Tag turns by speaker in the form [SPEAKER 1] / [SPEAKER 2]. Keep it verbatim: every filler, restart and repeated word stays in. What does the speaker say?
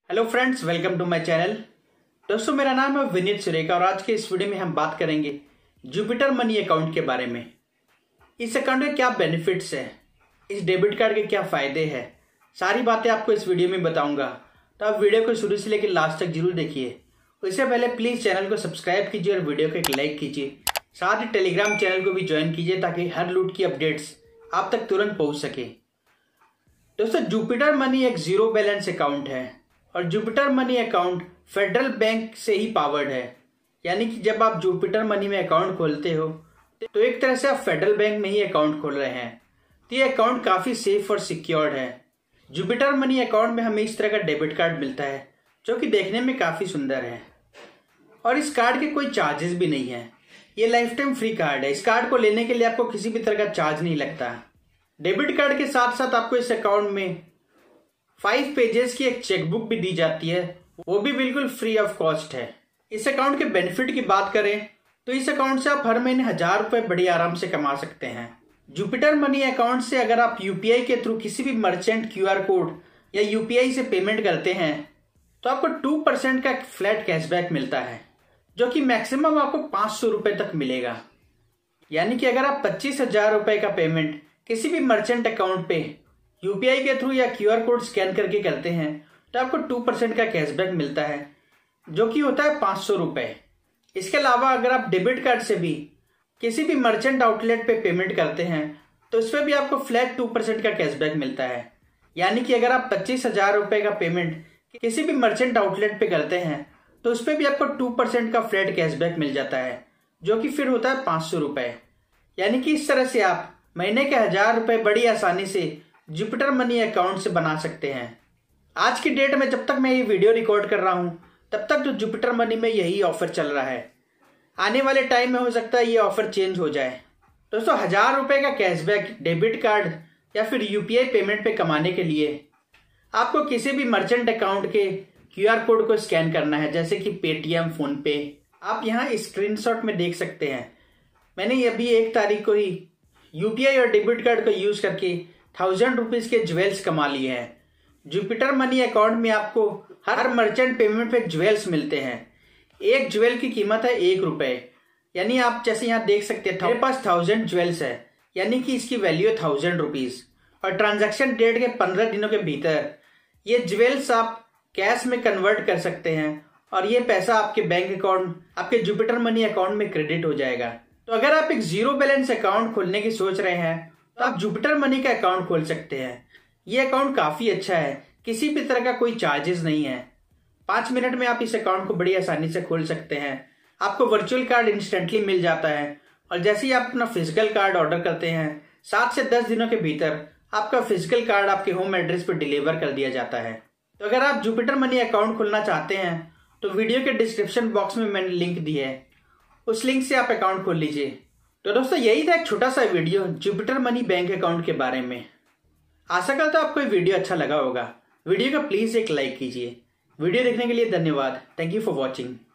[SPEAKER 1] Hello friends, welcome to my channel. दोस्तों, मेरा नाम है विनीत सुरेखा और आज के इस वीडियो में हम बात करेंगे जुपिटर मनी अकाउंट के बारे में। इस अकाउंट के क्या बेनिफिट्स हैं, इस डेबिट कार्ड के क्या फ़ायदे हैं, सारी बातें आपको इस वीडियो में बताऊंगा। तो आप वीडियो को शुरू से लेकर लास्ट तक जरूर देखिए। उससे पहले प्लीज़ चैनल को सब्सक्राइब कीजिए और वीडियो को एक लाइक कीजिए। साथ ही टेलीग्राम चैनल को भी ज्वाइन कीजिए ताकि हर लूट की अपडेट्स आप तक तुरंत पहुँच सके। दोस्तों, जुपिटर मनी एक जीरो बैलेंस अकाउंट है और Jupiter money account Federal bank से ही पावर्ड है। यानी कि जब आप जुपिटर मनी में अकाउंट खोलते हो तो एक तरह से आप फेडरल बैंक में ही अकाउंट खोल रहे हैं। तो ये अकाउंट काफ़ी सेफ और सिक्योर्ड है। जुपिटर मनी अकाउंट में हमें इस तरह का डेबिट कार्ड मिलता है जो कि देखने में काफ़ी सुंदर है और इस कार्ड के कोई चार्जेस भी नहीं है। ये लाइफ टाइम फ्री कार्ड है। इस कार्ड को लेने के लिए आपको किसी भी तरह का चार्ज नहीं लगता। डेबिट कार्ड के साथ साथ आपको इस अकाउंट में फाइव पेजेस की एक चेकबुक भी दी जाती है, वो भी बिल्कुल फ्री ऑफ कॉस्ट है। इस अकाउंट के बेनिफिट की बात करें तो इस अकाउंट से आप हर महीने हजार रुपए बड़ी आराम से कमा सकते हैं। जुपिटर मनी अकाउंट से अगर आप यूपीआई के थ्रू किसी भी मर्चेंट क्यूआर कोड या यूपीआई से पेमेंट करते हैं तो आपको टू परसेंट का फ्लैट कैशबैक मिलता है, जो कि मैक्सिमम आपको पाँच सौ रुपए तक मिलेगा। यानी कि अगर आप पच्चीस हजार रुपए का पेमेंट किसी भी मर्चेंट अकाउंट पे यूपीआई के थ्रू या क्यूआर कोड स्कैन करके करते हैं तो आपको टू परसेंट का कैशबैक मिलता है, जो कि होता है पाँच सौ रुपये। इसके अलावा अगर आप डेबिट कार्ड से भी किसी भी मर्चेंट आउटलेट पे पेमेंट करते हैं तो इस पर भी आपको फ्लैट टू परसेंट का कैशबैक मिलता है। यानी कि अगर आप पच्चीस हजार रुपये का पेमेंट किसी भी मर्चेंट आउटलेट पे करते हैं तो उस पर भी आपको टू परसेंट का फ्लैट कैशबैक मिल जाता है, जो कि फिर होता है पाँच सौ रुपये। यानी कि इस तरह से आप महीने के हजार रुपये बड़ी आसानी से जुपिटर मनी अकाउंट से बना सकते हैं। आज की डेट में जब तक मैं ये वीडियो रिकॉर्ड कर रहा हूँ तब तक जो जुपिटर मनी में यही ऑफर चल रहा है। आने वाले टाइम में हो सकता है ये ऑफर चेंज हो जाए। दोस्तों, हजार रुपये का कैशबैक डेबिट कार्ड या फिर यूपीआई पेमेंट पे कमाने के लिए आपको किसी भी मर्चेंट अकाउंट के क्यूआर कोड को स्कैन करना है, जैसे कि पेटीएम, फोन पे। आप यहाँ स्क्रीनशॉट में देख सकते हैं। मैंने अभी एक तारीख को ही यूपीआई और डेबिट कार्ड को यूज करके थाउजेंड रुपीज के ज्वेल्स कमा लिए हैं। जुपिटर मनी अकाउंट में आपको हर मर्चेंट पेमेंट पे ज्वेल्स मिलते हैं। एक ज्वेल की कीमत है एक रुपए। यानी आप जैसे यहाँ देख सकते हैं मेरे पास थाउजेंड ज्वेल्स है, यानी कि इसकी वैल्यू है थाउजेंड रुपीज। और ट्रांजैक्शन डेट के पंद्रह दिनों के भीतर ये ज्वेल्स आप कैश में कन्वर्ट कर सकते हैं और ये पैसा आपके बैंक अकाउंट, आपके जुपिटर मनी अकाउंट में क्रेडिट हो जाएगा। तो अगर आप एक जीरो बैलेंस अकाउंट खोलने की सोच रहे हैं तो आप जुपिटर मनी का अकाउंट खोल सकते हैं। ये अकाउंट काफ़ी अच्छा है, किसी भी तरह का कोई चार्जेस नहीं है। पाँच मिनट में आप इस अकाउंट को बड़ी आसानी से खोल सकते हैं। आपको वर्चुअल कार्ड इंस्टेंटली मिल जाता है और जैसे ही आप अपना फिजिकल कार्ड ऑर्डर करते हैं सात से दस दिनों के भीतर आपका फिजिकल कार्ड आपके होम एड्रेस पर डिलीवर कर दिया जाता है। तो अगर आप जुपिटर मनी अकाउंट खोलना चाहते हैं तो वीडियो के डिस्क्रिप्शन बॉक्स में मैंने लिंक दी है, उस लिंक से आप अकाउंट खोल लीजिए। तो दोस्तों, यही था एक छोटा सा video Jupiter money bank account के बारे में। आशा करता हूं आपको ये वीडियो अच्छा लगा होगा। वीडियो को प्लीज़ एक लाइक कीजिए। वीडियो देखने के लिए धन्यवाद। Thank you for watching.